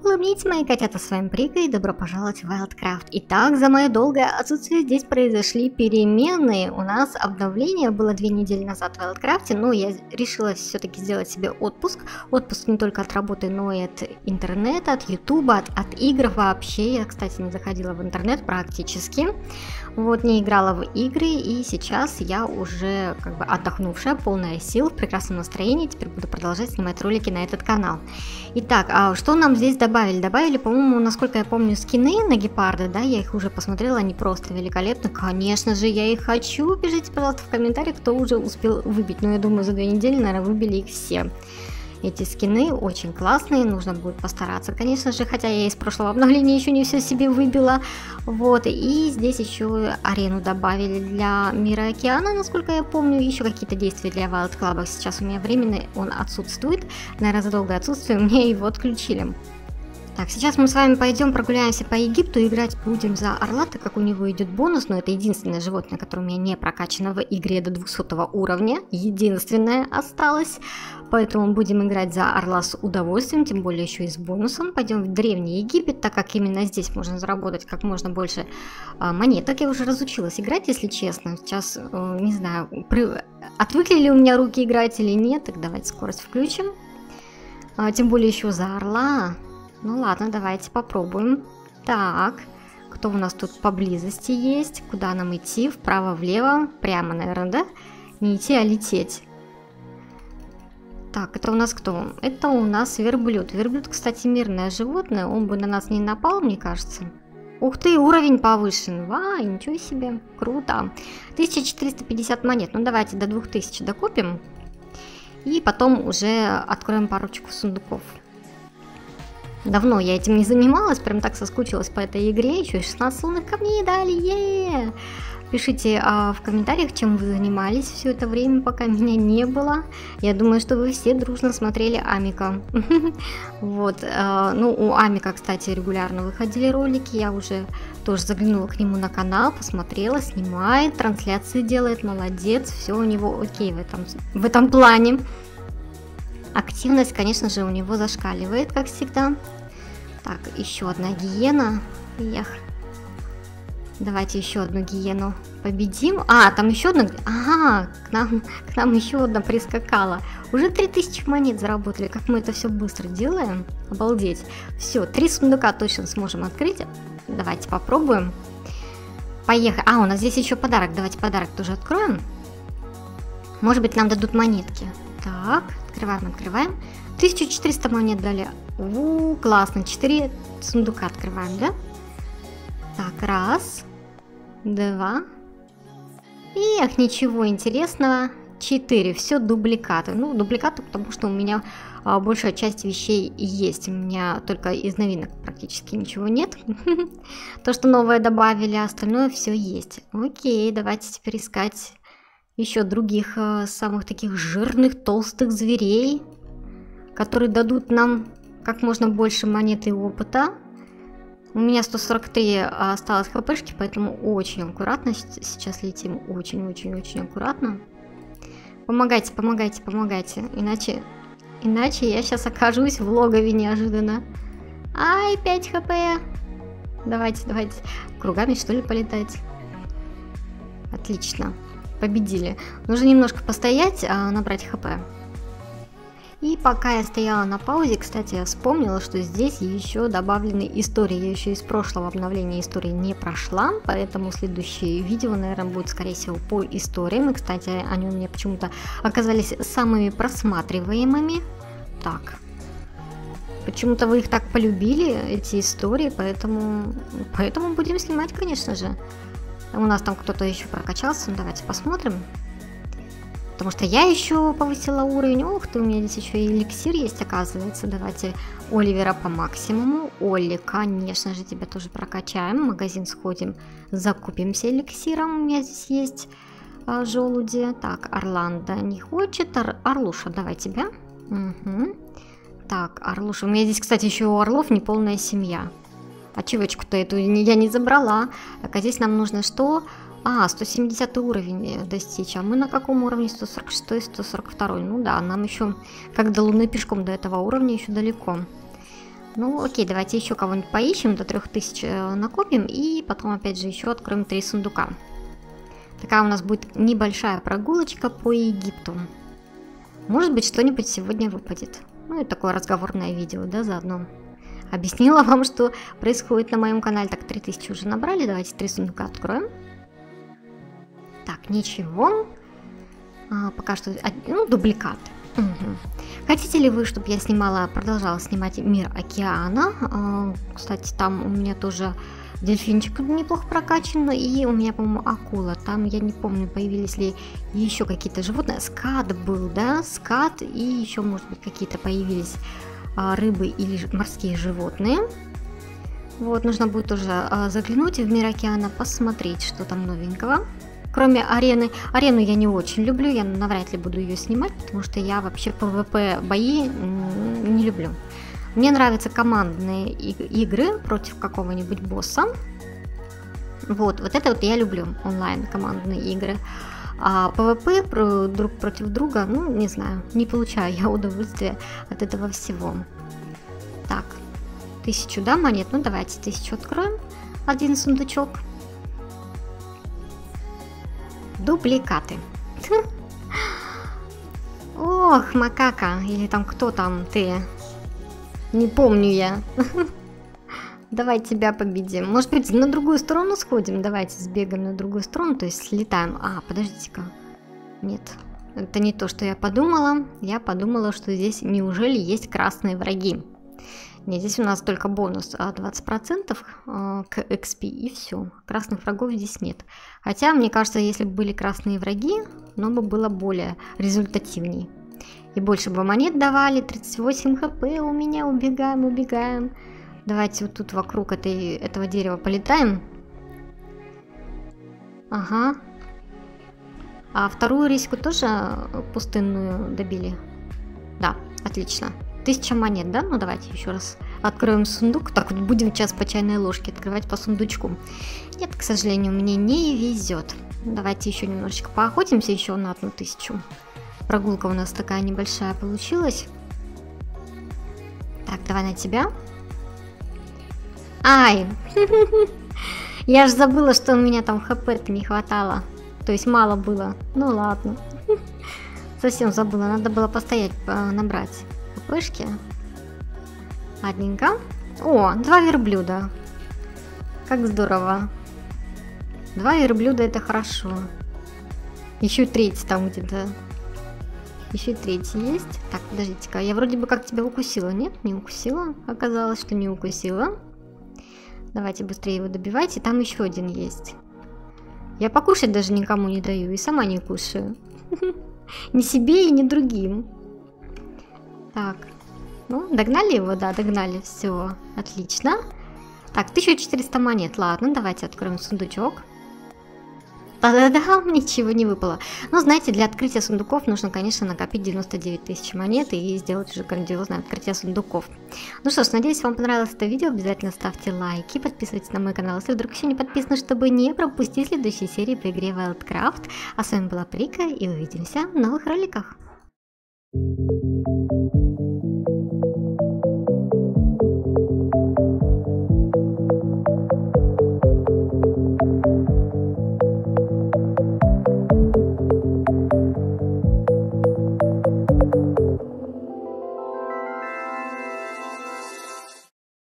Улыбнитесь, мои котята, с вами Прика и добро пожаловать в Wildcraft. Итак, за мое долгое отсутствие здесь произошли перемены. У нас обновление было 2 недели назад в Wildcraft, но я решила все-таки сделать себе отпуск. Отпуск не только от работы, но и от интернета, от ютуба, от игр вообще. Я, кстати, не заходила в интернет практически. Вот, не играла в игры, и сейчас я уже как бы отдохнувшая, полная сил, в прекрасном настроении. Теперь буду продолжать снимать ролики на этот канал. Итак, а что нам здесь добавили? Добавили, по-моему, насколько я помню, скины на гепарда, да, я их уже посмотрела, они просто великолепны. Конечно же, я их хочу. Пишите, пожалуйста, в комментариях, кто уже успел выбить. Но я думаю, за 2 недели, наверное, выбили их все. Эти скины очень классные, нужно будет постараться, конечно же, хотя я из прошлого обновления еще не все себе выбила. Вот, и здесь еще арену добавили для Мира Океана, насколько я помню, еще какие-то действия для Wild Club. Сейчас у меня временно он отсутствует, наверное, за долгое отсутствие мне его отключили. Так, сейчас мы с вами пойдем прогуляемся по Египту, играть будем за орла, так как у него идет бонус, но это единственное животное, которое у меня не прокачано в игре до 200 уровня, единственное осталось, поэтому будем играть за орла с удовольствием, тем более еще и с бонусом. Пойдем в Древний Египет, так как именно здесь можно заработать как можно больше монеток. Я уже разучилась играть, если честно, сейчас, не знаю, отвыкли ли у меня руки играть или нет, так давайте скорость включим, тем более еще за орла. Ну ладно, давайте попробуем. Так, кто у нас тут поблизости есть? Куда нам идти? Вправо, влево? Прямо, наверное, да? Не идти, а лететь. Так, это у нас кто? Это у нас верблюд. Верблюд, кстати, мирное животное. Он бы на нас не напал, мне кажется. Ух ты, уровень повышен. Вау, ничего себе. Круто. 1450 монет. Ну давайте до 2000 докупим. И потом уже откроем парочку сундуков. Давно я этим не занималась, прям так соскучилась по этой игре, еще и 16 лунных камней дали, Пишите в комментариях, чем вы занимались все это время, пока меня не было. Я думаю, что вы все дружно смотрели Амика. Вот, ну у Амика, кстати, регулярно выходили ролики, я уже тоже заглянула к нему на канал, посмотрела, снимает, трансляции делает, молодец, все у него окей в этом плане. Активность, конечно же, у него зашкаливает, как всегда. Так, еще одна гиена. Эх. Давайте еще одну гиену победим. А, там еще одна. Ага, к нам еще одна прискакала. Уже 3000 монет заработали. Как мы это все быстро делаем. Обалдеть. Все, 3 сундука точно сможем открыть. Давайте попробуем. Поехали. А, у нас здесь еще подарок. Давайте подарок тоже откроем. Может быть, нам дадут монетки. Так, открываем. 1400 монет дали. Классно. 4 сундука открываем, да? Так, раз, 2. Эх, ничего интересного. 4. Все дубликаты. Ну, дубликаты, потому что у меня большая часть вещей есть. У меня только из новинок практически ничего нет. То, что новое добавили, остальное все есть. Окей, давайте теперь искать еще других самых таких жирных, толстых зверей, которые дадут нам как можно больше монет и опыта. У меня 143 осталось хпшки, поэтому очень аккуратно сейчас летим. Очень аккуратно. Помогайте. Иначе я сейчас окажусь в логове неожиданно. Ай, 5 хп. Давайте. Кругами, что ли, полетать? Отлично. Победили. Нужно немножко постоять, набрать хп. И пока я стояла на паузе, кстати, я вспомнила, что здесь еще добавлены истории. Я еще из прошлого обновления истории не прошла, поэтому следующее видео, наверное, будет, скорее всего, по историям. И, кстати, они у меня почему-то оказались самыми просматриваемыми. Так. Почему-то вы их так полюбили, эти истории, поэтому будем снимать, конечно же. У нас там кто-то еще прокачался, ну, давайте посмотрим. Потому что я еще повысила уровень. Ух ты, у меня здесь еще и эликсир есть, оказывается. Давайте Оливера по максимуму. Олли, конечно же, тебя тоже прокачаем. В магазин сходим, закупимся эликсиром. У меня здесь есть желуди. Так, Орландо не хочет. Орлуша, давай тебя. Угу. Так, Орлуша. У меня здесь, кстати, еще у орлов неполная семья. Ачивочку-то эту я не забрала. Так, а здесь нам нужно что? 170 уровень достичь. А мы на каком уровне? 146, 142. Ну да, нам еще, как до Луны пешком до этого уровня, еще далеко. Ну окей, давайте еще кого-нибудь поищем, до 3000 накопим, и потом опять же еще откроем 3 сундука. Такая у нас будет небольшая прогулочка по Египту. Может быть, что-нибудь сегодня выпадет. Ну и такое разговорное видео, да, заодно. Объяснила вам, что происходит на моем канале. Так, 3000 уже набрали, давайте 3 сундука откроем. Так, ничего. Пока что, ну, дубликат. Угу. Хотите ли вы, чтобы я продолжала снимать Мир океана? Кстати, там у меня тоже дельфинчик неплохо прокачан, и у меня, по-моему, акула. Там, я не помню, появились ли еще какие-то животные. Скат был, да? Скат, и еще, может быть, какие-то появились рыбы или морские животные. Вот, нужно будет тоже заглянуть в Мир океана, посмотреть, что там новенького. Кроме арены. Арену я не очень люблю, я навряд ли буду ее снимать, потому что я вообще PvP бои не люблю. Мне нравятся командные игры против какого-нибудь босса. Вот это вот я люблю, онлайн командные игры. А PvP друг против друга, ну, не знаю, не получаю я удовольствия от этого всего. Так, 1000, да, монет? Ну, давайте 1000 откроем. Один сундучок. Дубликаты. Ох, макака. Или там кто там ты? Не помню я. Давай тебя победим. Может быть, на другую сторону сходим? Давайте сбегаем на другую сторону, то есть слетаем. Подождите-ка. Нет, это не то, что я подумала. Я подумала, что здесь неужели есть красные враги. Нет, здесь у нас только бонус 20% к XP и все. Красных врагов здесь нет. Хотя, мне кажется, если бы были красные враги, оно бы было более результативней. И больше бы монет давали. 38 хп у меня. Убегаем. Давайте вот тут вокруг этого дерева полетаем. Ага. А вторую риску тоже пустынную добили? Да, отлично. 1000 монет, да? Ну давайте еще раз откроем сундук. Так вот будем сейчас по чайной ложке открывать по сундучку. Нет, к сожалению, мне не везет. Давайте еще немножечко поохотимся еще на 1000. Прогулка у нас такая небольшая получилась. Так, давай на тебя. Ай! Я же забыла, что у меня там хп-то не хватало. То есть мало было. Ну ладно. Совсем забыла. Надо было постоять, набрать хпшки. Ладненько. О, 2 верблюда. Как здорово. 2 верблюда, это хорошо. Еще 3 там где-то. Еще 3 есть. Так, подождите-ка. Я вроде бы как тебя укусила. Нет, не укусила. Оказалось, что не укусила. Давайте быстрее его добивайте. Там еще один есть. Я покушать даже никому не даю. И сама не кушаю. Ни себе и ни другим. Так. Ну, догнали его? Да, догнали. Все. Отлично. Так, 1400 монет. Ладно, давайте откроем сундучок. Да-да-да, ничего не выпало. Но знаете, для открытия сундуков нужно, конечно, накопить 99 тысяч монет и сделать уже грандиозное открытие сундуков. Ну что ж, надеюсь, вам понравилось это видео. Обязательно ставьте лайки, подписывайтесь на мой канал, если вдруг еще не подписаны, чтобы не пропустить следующие серии по игре Wildcraft. А с вами была Прика, и увидимся в новых роликах.